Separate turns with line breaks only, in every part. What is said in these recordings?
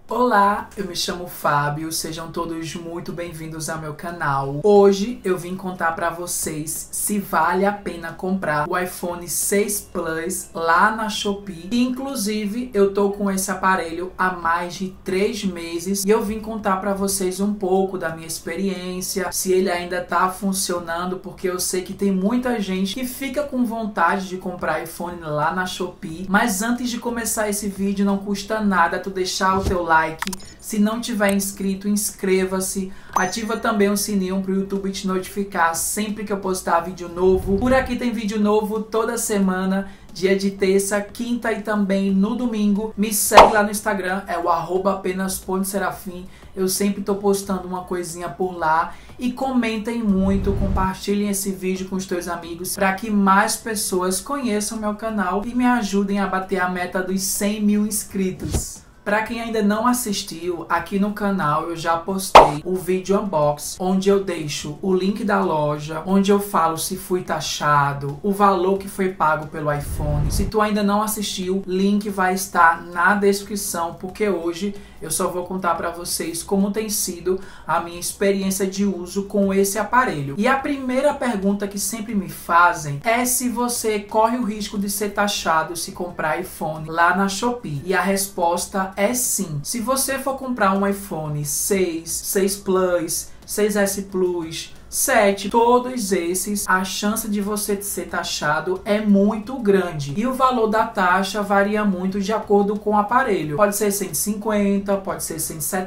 Olá, eu me chamo Fábio, sejam todos muito bem-vindos ao meu canal. Hoje eu vim contar pra vocês se vale a pena comprar o iPhone 6 Plus lá na Shopee. Inclusive, eu tô com esse aparelho há mais de 3 meses e eu vim contar pra vocês um pouco da minha experiência, se ele ainda tá funcionando, porque eu sei que tem muita gente que fica com vontade de comprar iPhone lá na Shopee. Mas antes de começar esse vídeo, não custa nada tu deixar o teu like. Se não tiver inscrito, inscreva-se. Ativa também o sininho para o YouTube te notificar sempre que eu postar vídeo novo. Por aqui tem vídeo novo toda semana, dia de terça, quinta e também no domingo. Me segue lá no Instagram, é o @apenas.serafim. Eu sempre tô postando uma coisinha por lá. E comentem muito, compartilhem esse vídeo com os teus amigos para que mais pessoas conheçam meu canal e me ajudem a bater a meta dos 100 mil inscritos. Para quem ainda não assistiu, aqui no canal eu já postei o vídeo unbox, onde eu deixo o link da loja, onde eu falo se fui taxado, o valor que foi pago pelo iPhone. Se tu ainda não assistiu, link vai estar na descrição, porque hoje eu só vou contar para vocês como tem sido a minha experiência de uso com esse aparelho. E a primeira pergunta que sempre me fazem é se você corre o risco de ser taxado se comprar iPhone lá na Shopee. E a resposta é sim. Se você for comprar um iPhone 6, 6 Plus, 6S Plus, 7, todos esses, a chance de você ser taxado é muito grande. E o valor da taxa varia muito de acordo com o aparelho. Pode ser 150, pode ser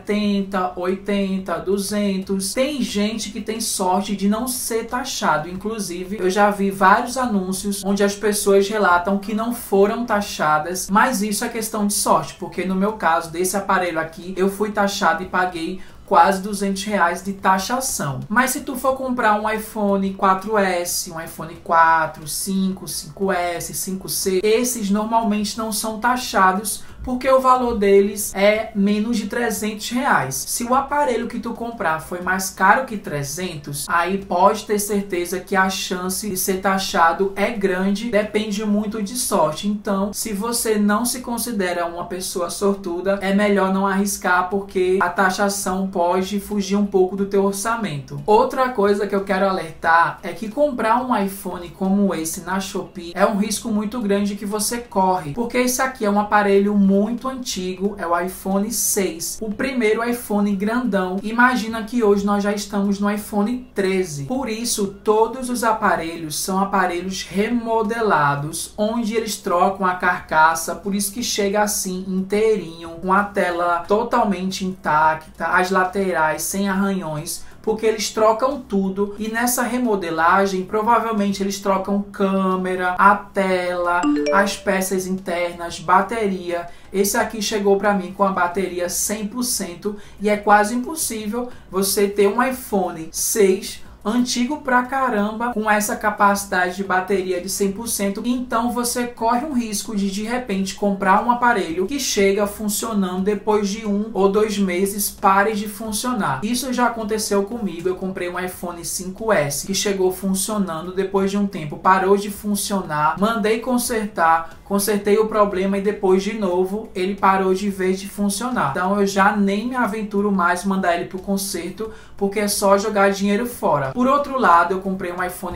170, 80, 200. Tem gente que tem sorte de não ser taxado. Inclusive, eu já vi vários anúncios onde as pessoas relatam que não foram taxadas. Mas isso é questão de sorte, porque no meu caso, desse aparelho aqui, eu fui taxado e paguei quase R$200 de taxação. Mas se tu for comprar um iPhone 4S, um iPhone 4, 5, 5S, 5C, esses normalmente não são taxados porque o valor deles é menos de R$300. Se o aparelho que tu comprar foi mais caro que 300, aí pode ter certeza que a chance de ser taxado é grande, depende muito de sorte. Então, se você não se considera uma pessoa sortuda, é melhor não arriscar, porque a taxação pode fugir um pouco do teu orçamento. Outra coisa que eu quero alertar é que comprar um iPhone como esse na Shopee é um risco muito grande que você corre, porque esse aqui é um aparelho muito antigo, é o iPhone 6, o primeiro iPhone grandão. Imagina que hoje nós já estamos no iPhone 13. Por isso, todos os aparelhos são aparelhos remodelados, onde eles trocam a carcaça, por isso que chega assim inteirinho, com a tela totalmente intacta, as laterais sem arranhões, porque eles trocam tudo. E nessa remodelagem provavelmente eles trocam câmera, a tela, as peças internas, bateria. Esse aqui chegou para mim com a bateria 100% e é quase impossível você ter um iPhone 6 antigo pra caramba com essa capacidade de bateria de 100%. Então você corre um risco de repente comprar um aparelho que chega funcionando, depois de 1 ou 2 meses pare de funcionar. Isso já aconteceu comigo. Eu comprei um iPhone 5S que chegou funcionando, depois de um tempo parou de funcionar, mandei consertar, consertei o problema e depois de novo ele parou de vez de funcionar. Então eu já nem me aventuro mais mandar ele pro conserto, porque é só jogar dinheiro fora. Por outro lado, eu comprei um iPhone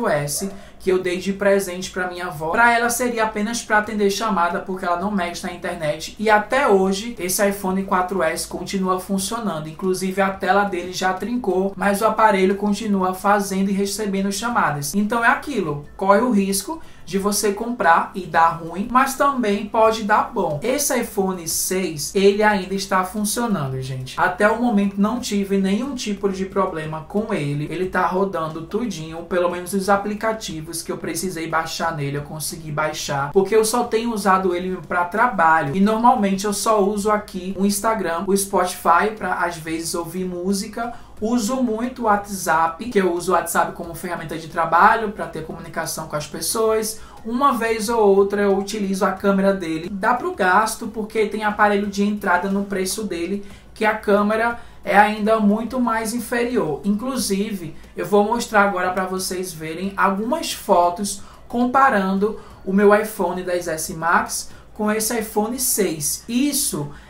4S que eu dei de presente para minha avó. Para ela seria apenas para atender chamada, porque ela não mexe na internet. E até hoje esse iPhone 4S continua funcionando. Inclusive a tela dele já trincou, mas o aparelho continua fazendo e recebendo chamadas. Então é aquilo, corre o risco de você comprar e dar ruim, mas também pode dar bom. Esse iPhone 6, ele ainda está funcionando, gente. Até o momento não tive nenhum tipo de problema com ele. Ele tá rodando tudinho, pelo menos os aplicativos que eu precisei baixar nele, eu consegui baixar, porque eu só tenho usado ele para trabalho. E normalmente eu só uso aqui o Instagram, o Spotify para às vezes ouvir música. Uso muito o WhatsApp, que eu uso o WhatsApp como ferramenta de trabalho para ter comunicação com as pessoas. Uma vez ou outra eu utilizo a câmera dele. Dá para o gasto, porque tem aparelho de entrada no preço dele, que a câmera é ainda muito mais inferior. Inclusive, eu vou mostrar agora para vocês verem algumas fotos comparando o meu iPhone XS Max com esse iPhone 6. Isso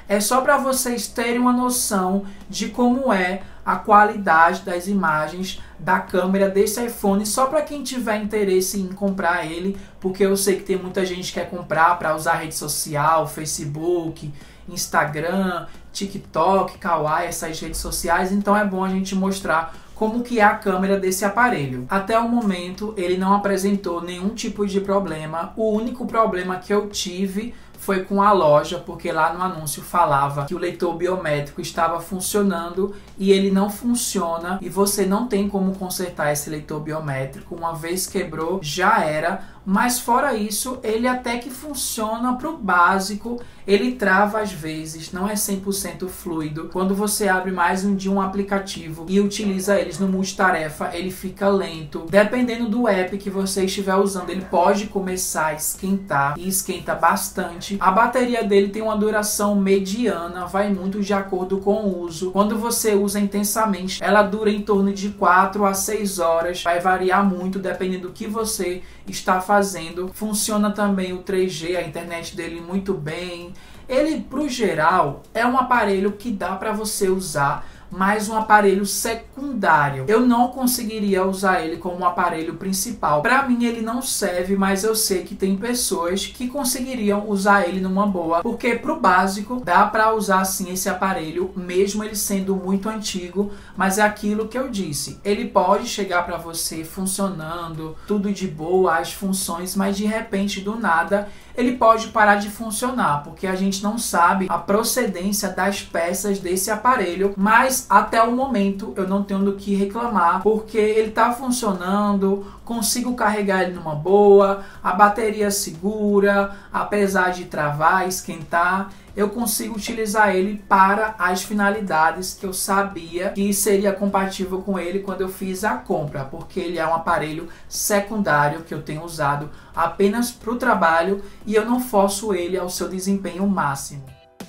É só para vocês terem uma noção de como é a qualidade das imagens da câmera desse iPhone, só para quem tiver interesse em comprar ele, porque eu sei que tem muita gente que quer comprar para usar rede social, Facebook, Instagram, TikTok, Kawaii, essas redes sociais, então é bom a gente mostrar como que é a câmera desse aparelho. Até o momento ele não apresentou nenhum tipo de problema. O único problema que eu tive foi com a loja, porque lá no anúncio falava que o leitor biométrico estava funcionando e ele não funciona e você não tem como consertar esse leitor biométrico. Uma vez quebrou, já era. Mas fora isso, ele até que funciona para o básico. Ele trava às vezes, não é 100% fluido. Quando você abre mais de um aplicativo e utiliza eles no multitarefa, ele fica lento. Dependendo do app que você estiver usando, ele pode começar a esquentar e esquenta bastante. A bateria dele tem uma duração mediana, vai muito de acordo com o uso. Quando você usa intensamente, ela dura em torno de 4 a 6 horas. Vai variar muito dependendo do que você está fazendo. Funciona também o 3G, a internet dele muito bem. Ele, pro geral, é um aparelho que dá para você usar, mas um aparelho secundário. Eu não conseguiria usar ele como um aparelho principal. Para mim ele não serve, mas eu sei que tem pessoas que conseguiriam usar ele numa boa, porque pro básico dá para usar sim esse aparelho, mesmo ele sendo muito antigo, mas é aquilo que eu disse. Ele pode chegar para você funcionando, tudo de boa, as funções, mas de repente do nada ele pode parar de funcionar, porque a gente não sabe a procedência das peças desse aparelho, mas até o momento eu não tenho do que reclamar, porque ele está funcionando, consigo carregar ele numa boa, a bateria segura, apesar de travar, esquentar, eu consigo utilizar ele para as finalidades que eu sabia que seria compatível com ele quando eu fiz a compra, porque ele é um aparelho secundário que eu tenho usado apenas para o trabalho e eu não forço ele ao seu desempenho máximo.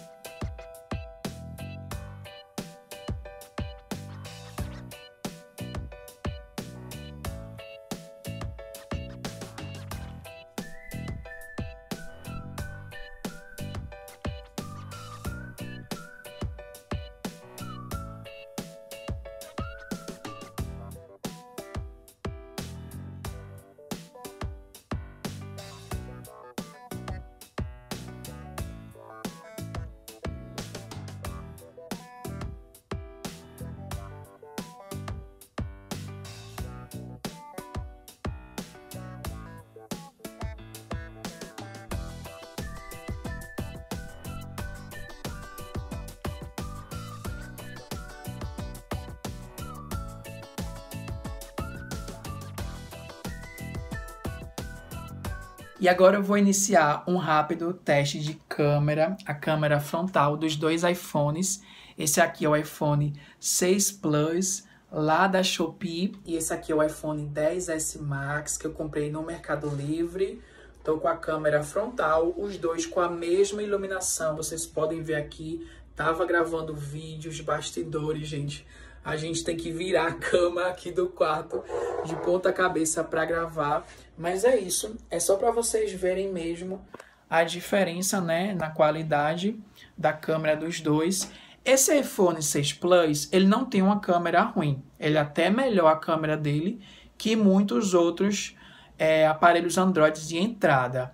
E agora eu vou iniciar um rápido teste de câmera, a câmera frontal dos dois iPhones. Esse aqui é o iPhone 6 Plus, lá da Shopee. E esse aqui é o iPhone XS Max, que eu comprei no Mercado Livre. Tô com a câmera frontal, os dois com a mesma iluminação. Vocês podem ver aqui, tava gravando vídeos, bastidores, gente. A gente tem que virar a cama aqui do quarto de ponta cabeça para gravar. Mas é isso, é só para vocês verem mesmo a diferença, né, na qualidade da câmera dos dois. Esse iPhone 6 Plus, ele não tem uma câmera ruim. Ele é até melhor a câmera dele que muitos outros aparelhos Android de entrada.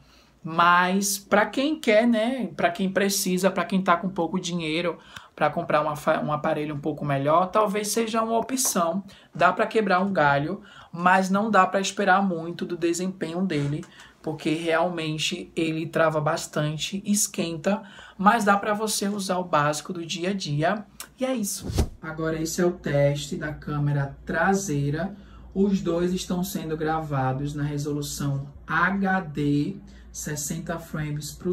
Mas para quem quer, né, para quem precisa, para quem tá com pouco dinheiro para comprar um aparelho um pouco melhor, talvez seja uma opção. Dá para quebrar um galho, mas não dá para esperar muito do desempenho dele, porque realmente ele trava bastante, esquenta, mas dá para você usar o básico do dia a dia. E é isso. Agora esse é o teste da câmera traseira. Os dois estão sendo gravados na resolução HD, 60 frames por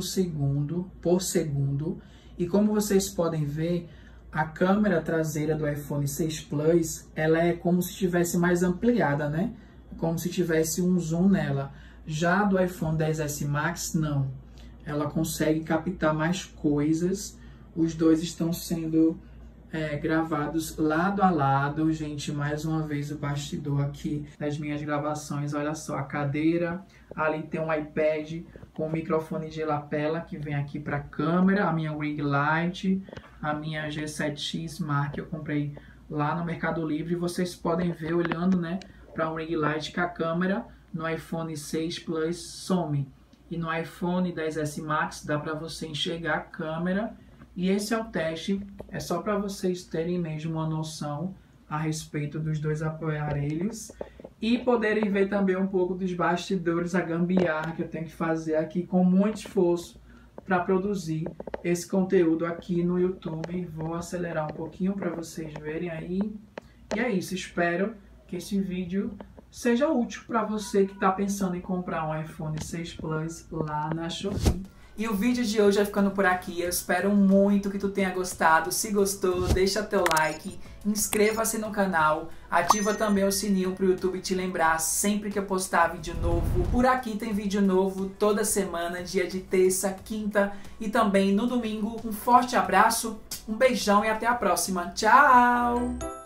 segundo. E como vocês podem ver, a câmera traseira do iPhone 6 Plus, ela é como se estivesse mais ampliada, né? Como se tivesse um zoom nela. Já do iPhone XS Max, não. Ela consegue captar mais coisas. Os dois estão sendo gravados lado a lado. Gente, mais uma vez o bastidor aqui das minhas gravações. Olha só, a cadeira, ali tem um iPad com microfone de lapela que vem aqui para a câmera, a minha ring light, a minha G7X Mark que eu comprei lá no Mercado Livre. Vocês podem ver olhando, né, para um ring light que a câmera no iPhone 6 Plus some. E no iPhone 10S Max dá para você enxergar a câmera. E esse é o teste, é só para vocês terem mesmo uma noção a respeito dos dois aparelhos. E poderem ver também um pouco dos bastidores, a gambiarra que eu tenho que fazer aqui com muito esforço para produzir esse conteúdo aqui no YouTube. Vou acelerar um pouquinho para vocês verem aí. E é isso, espero que esse vídeo seja útil para você que está pensando em comprar um iPhone 6 Plus lá na Shopee. E o vídeo de hoje vai ficando por aqui. Eu espero muito que tu tenha gostado. Se gostou, deixa teu like, inscreva-se no canal, ativa também o sininho para o YouTube te lembrar sempre que eu postar vídeo novo. Por aqui tem vídeo novo toda semana, dia de terça, quinta e também no domingo. Um forte abraço, um beijão e até a próxima. Tchau!